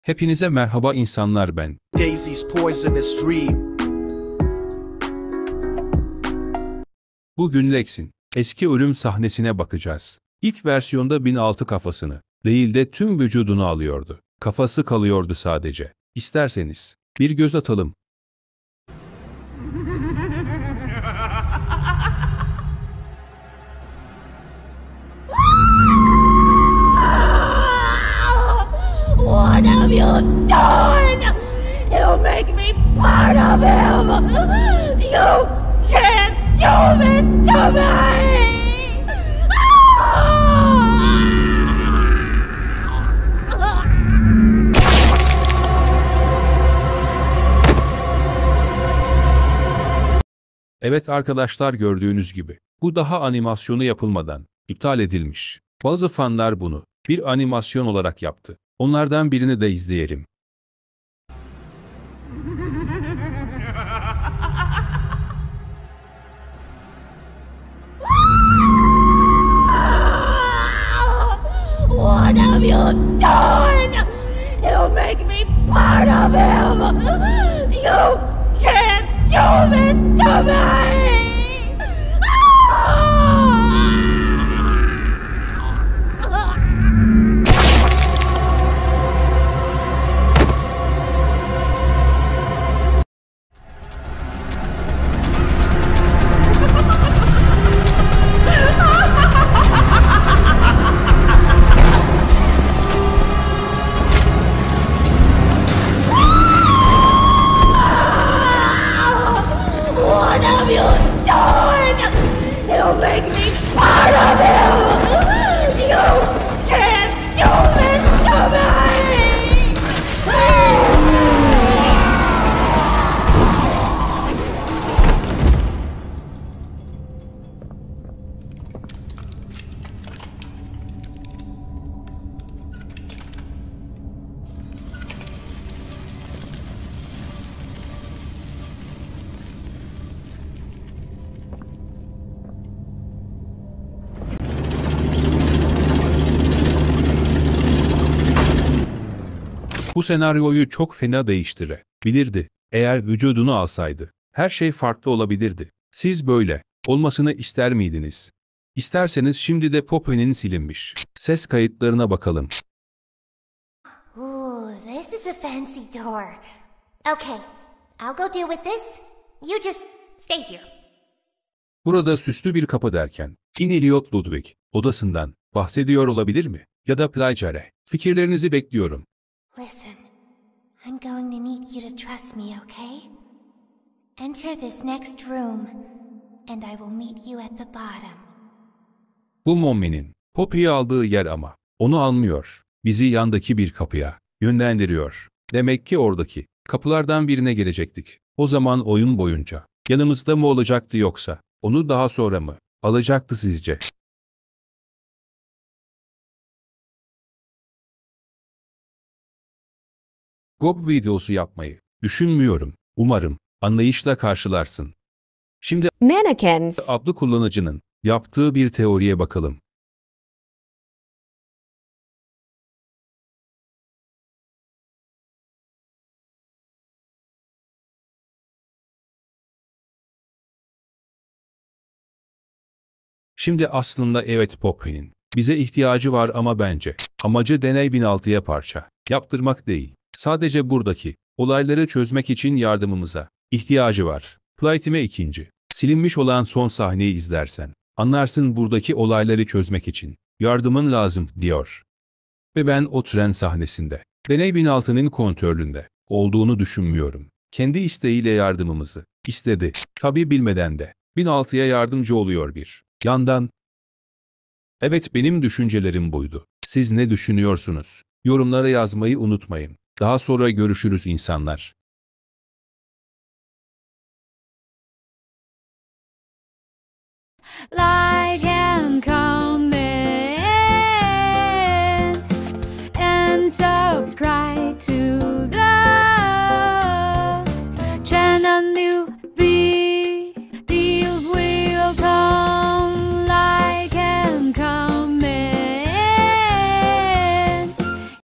Hepinize merhaba insanlar ben. Daisy's poisonous dream. Bugün Lex'in eski ölüm sahnesine bakacağız. İlk versiyonda 1006 kafasını değil de tüm vücudunu alıyordu. Kafası kalıyordu sadece. İsterseniz bir göz atalım. What have you done? You make me part of him! You can't do this to me! Evet arkadaşlar, gördüğünüz gibi bu daha animasyonu yapılmadan iptal edilmiş. Bazı fanlar bunu bir animasyon olarak yaptı. Onlardan birini de izleyelim. What have you done? You make me part of him! You can't do this to me! What have you done? You make me part of him! You can't do this to me! Bu senaryoyu çok fena değiştirebilirdi. Eğer vücudunu alsaydı, her şey farklı olabilirdi. Siz böyle olmasını ister miydiniz? İsterseniz şimdi de Poppy'nin silinmiş ses kayıtlarına bakalım. Ooh, this is a fancy door. Okay, I'll go deal with this. You just stay here. Burada süslü bir kapı derken, Elliot Ludwig odasından bahsediyor olabilir mi? Ya da Plagiare. Fikirlerinizi bekliyorum. Listen, I'm going to need you to trust me, okay? Enter this next room, and I will meet you at the bottom. Bu Mommy'nin Poppy'yi aldığı yer ama onu almıyor. Bizi yandaki bir kapıya yönlendiriyor. Demek ki oradaki kapılardan birine gelecektik. O zaman oyun boyunca yanımızda mı olacaktı yoksa onu daha sonra mı alacaktı sizce? GoP videosu yapmayı düşünmüyorum. Umarım anlayışla karşılarsın. Şimdi Mannequins. adlı kullanıcının yaptığı bir teoriye bakalım. Şimdi aslında evet, Poppy'nin bize ihtiyacı var ama bence amacı deney 1006'ya parça yaptırmak değil. Sadece buradaki olayları çözmek için yardımımıza ihtiyacı var. Playtime 2. Silinmiş olan son sahneyi izlersen anlarsın, buradaki olayları çözmek için yardımın lazım diyor. Ve ben o tren sahnesinde deney 1006'nın kontrolünde olduğunu düşünmüyorum. Kendi isteğiyle yardımımızı istedi. Tabii bilmeden de 1006'ya yardımcı oluyor bir yandan. Evet, benim düşüncelerim buydu. Siz ne düşünüyorsunuz? Yorumlara yazmayı unutmayın. Daha sonra görüşürüz insanlar. Like